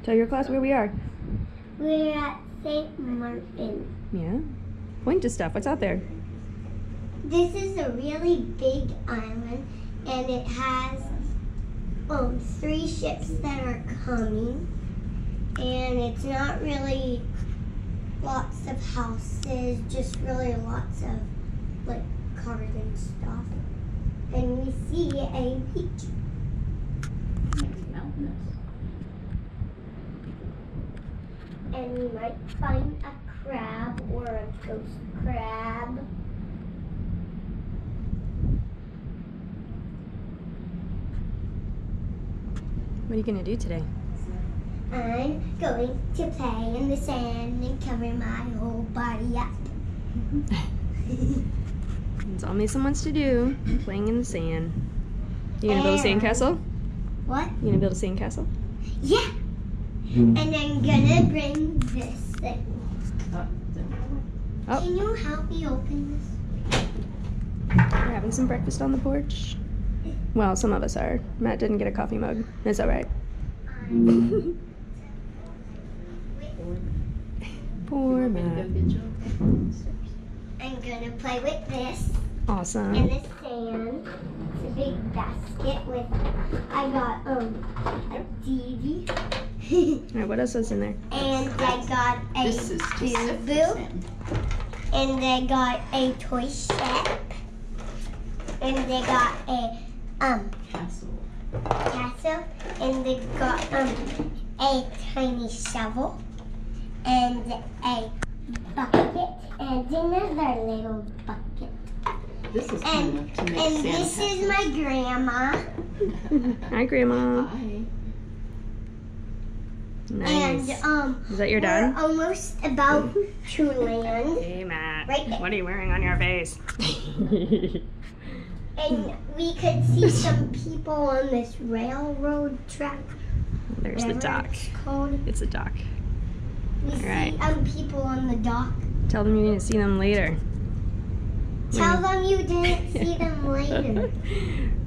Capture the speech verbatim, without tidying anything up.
Tell your class where we are. We're at Saint Maarten. Yeah? Point to stuff. What's out there? This is a really big island, and it has um, three ships that are coming. And it's not really lots of houses, just really lots of like cars and stuff. And we see a beach. It's mountainous. And we might find a crab or a ghost crab. What are you going to do today? I'm going to play in the sand and cover my whole body up. It's all Mason wants to do. Playing in the sand. You going to build a And- sandcastle? What? You going to build a sandcastle? Yeah! And I'm gonna bring this thing. Oh, Oh. Can you help me open this? We're having some breakfast on the porch. Well, some of us are. Matt didn't get a coffee mug. It's all right. Poor Matt. I'm gonna play with this Awesome. in the sand. It's a big basket with, I got um a T V. All right, what else is in there? And I got a This is to sift boo this boo. in. And I got a toy ship. And they got a um Castle. castle. And they got um a tiny shovel. And a bucket. And another little bucket. This is And, enough to make and this sand is my grandma. Hi, Grandma. Hi. Nice. And um Is that your dad? we're almost about to land. Hey, Matt. Right there. What are you wearing on your face? And we could see some people on this railroad track. There's the whatever dock. It's called. It's a dock. We see right. um people on the dock. Tell them you're going to see them later. Tell them you didn't see them later.